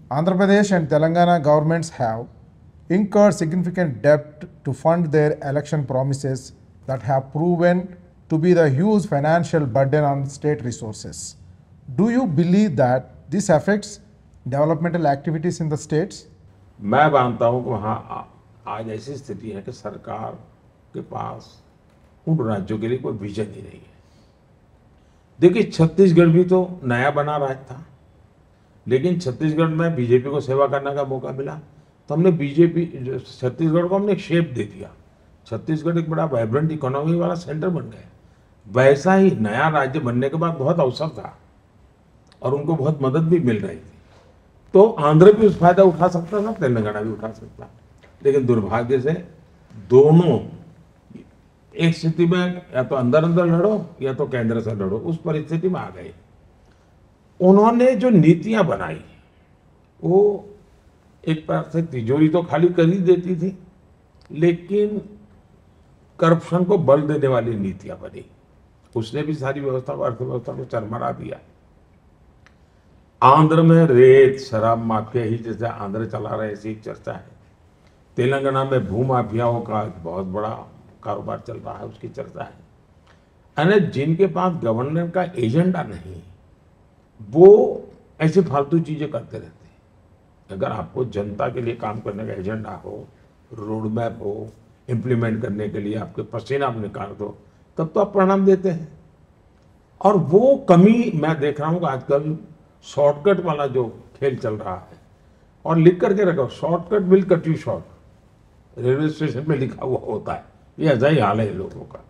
Andhra Pradesh and Telangana governments have incurred significant debt to fund their election promises that have proven to be the huge financial burden on state resources. Do you believe that this affects developmental activities in the states? मैं मानता हूं कि वहाँ आज ऐसी स्थिति है कि सरकार के पास उन राज्यों के लिए कोई विजन ही नहीं है। देखिए, छत्तीसगढ़ भी तो नया बना राज्य था, लेकिन छत्तीसगढ़ में बीजेपी को सेवा करने का मौका मिला तो हमने छत्तीसगढ़ को हमने एक शेप दे दिया। छत्तीसगढ़ एक बड़ा वाइब्रेंट इकोनॉमी वाला सेंटर बन गया। वैसा ही नया राज्य बनने के बाद बहुत अवसर था और उनको बहुत मदद भी मिल रही थी। तो आंध्र भी उस फायदा उठा सकता था, तेलंगाना भी उठा सकता, लेकिन दुर्भाग्य से दोनों एक स्थिति में या तो अंदर अंदर लड़ो या तो केंद्र से लड़ो, उस परिस्थिति में आ गए। उन्होंने जो नीतियां बनाई वो एक प्रकार से तिजोरी तो खाली कर ही देती थी, लेकिन करप्शन को बल देने वाली नीतियां बनी। उसने भी सारी व्यवस्था को, अर्थव्यवस्था को चरमरा दिया। आंध्र में रेत शराब माफिया ही जैसे आंध्र चला रहे ऐसी चर्चा है। तेलंगाना में भूमाफियाओं का बहुत बड़ा कारोबार चल रहा है, उसकी चर्चा है। यानी जिनके पास गवर्नर का एजेंडा नहीं, वो ऐसे फालतू चीजें करते रहते हैं। अगर आपको जनता के लिए काम करने का एजेंडा हो, रोड मैप हो, इम्प्लीमेंट करने के लिए आपके पसीना आप निकाल दो, तब तो आप परिणाम देते हैं। और वो कमी मैं देख रहा हूँ कि आजकल शॉर्टकट वाला जो खेल चल रहा है, और लिख करके रखो, shortcut will cut you short, railway station पे लिखा हुआ होता है। ये ऐसा ही हाल है लोगों का।